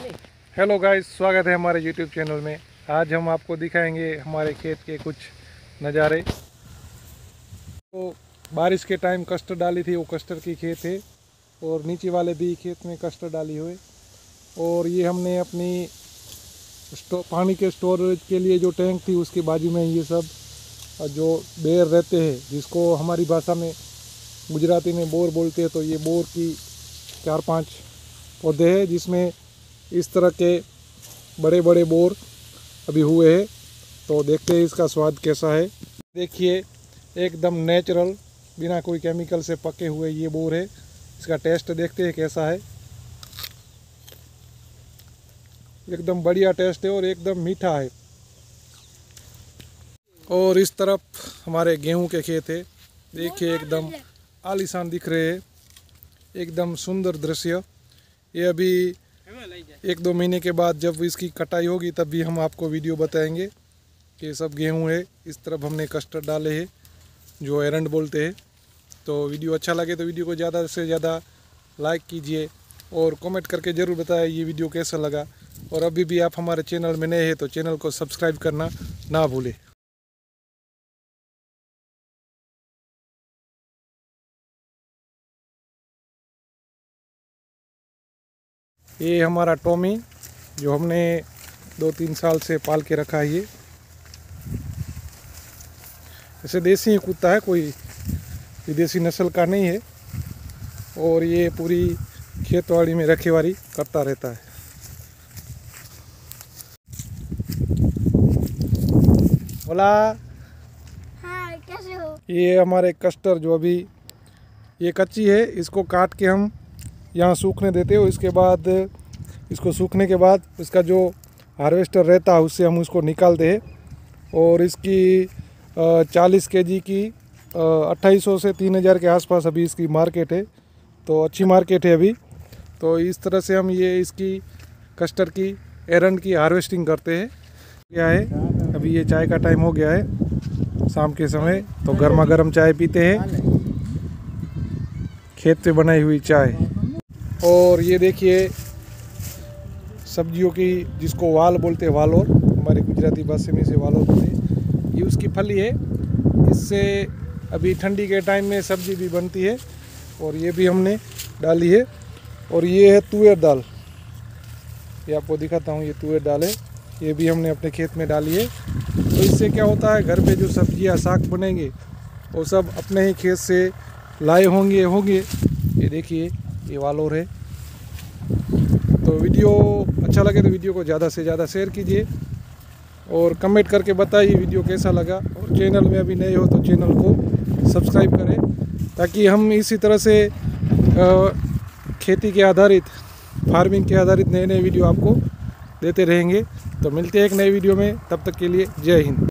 Hello guys, स्वागत है हमारे यूट्यूब चैनल में। आज हम आपको दिखाएंगे हमारे खेत के कुछ नज़ारे। तो बारिश के टाइम कस्टर्ड डाली थी, वो कस्टर्ड की खेत है और नीचे वाले भी खेत में कस्टर्ड डाली हुई। और ये हमने अपनी पानी के स्टोरेज के लिए जो टैंक थी उसके बाजू में ये सब जो बेर रहते हैं, जिसको हमारी भाषा में गुजराती में बोर बोलते हैं, तो ये बोर की 4-5 पौधे हैं जिसमें इस तरह के बड़े बड़े बोर अभी हुए हैं। तो देखते हैं इसका स्वाद कैसा है। देखिए, एकदम नेचुरल बिना कोई केमिकल से पके हुए ये बोर है। इसका टेस्ट देखते हैं कैसा है। एकदम बढ़िया टेस्ट है और एकदम मीठा है। और इस तरफ हमारे गेहूं के खेत है। देखिए, एकदम आलीशान दिख रहे हैं, एकदम सुंदर दृश्य। ये अभी 1-2 महीने के बाद जब इसकी कटाई होगी तब भी हम आपको वीडियो बताएंगे कि सब गेहूं है। इस तरफ हमने कस्टर्ड डाले हैं जो एरंड बोलते हैं। तो वीडियो अच्छा लगे तो वीडियो को ज़्यादा से ज़्यादा लाइक कीजिए और कमेंट करके ज़रूर बताएं ये वीडियो कैसा लगा। और अभी भी आप हमारे चैनल में नए हैं तो चैनल को सब्सक्राइब करना ना भूलें। ये हमारा टॉमी जो हमने 2-3 साल से पाल के रखा है। ये ऐसे देसी ही कुत्ता है, कोई विदेशी नस्ल का नहीं है। और ये पूरी खेतवाड़ी में रखेवाली करता रहता है। बोला, हाँ, कैसे हो? ये हमारे कस्टर जो अभी ये कच्ची है, इसको काट के हम यहाँ सूखने देते हैं। इसके बाद इसको सूखने के बाद इसका जो हार्वेस्टर रहता है उससे हम उसको निकालते हैं। और इसकी 40 केजी की 2800 से 3000 के आसपास अभी इसकी मार्केट है। तो अच्छी मार्केट है अभी। तो इस तरह से हम ये इसकी कस्टर की एरंड की हार्वेस्टिंग करते हैं। क्या है, अभी ये चाय का टाइम हो गया है शाम के समय। तो गर्मा गर्म चाय पीते हैं, खेत पे बनाई हुई चाय। और ये देखिए सब्जियों की, जिसको वाल बोलते हैं, वालोर हमारी गुजराती भाषा में से वालोर बोलते हैं। ये उसकी फली है। इससे अभी ठंडी के टाइम में सब्जी भी बनती है। और ये भी हमने डाली है। और ये है तुअर दाल, ये आपको दिखाता हूँ। ये तुअर दाल है, ये भी हमने अपने खेत में डाली है। तो इससे क्या होता है, घर पे जो सब्जियाँ साग बनेंगे वो सब अपने ही खेत से लाए होंगे। ये देखिए, ये वालोर है। तो वीडियो अच्छा लगे तो वीडियो को ज़्यादा से ज़्यादा शेयर कीजिए और कमेंट करके बताइए वीडियो कैसा लगा। और चैनल में अभी नए हो तो चैनल को सब्सक्राइब करें, ताकि हम इसी तरह से खेती के आधारित, फार्मिंग के आधारित नए नए वीडियो आपको देते रहेंगे। तो मिलते हैं एक नए वीडियो में, तब तक के लिए जय हिंद।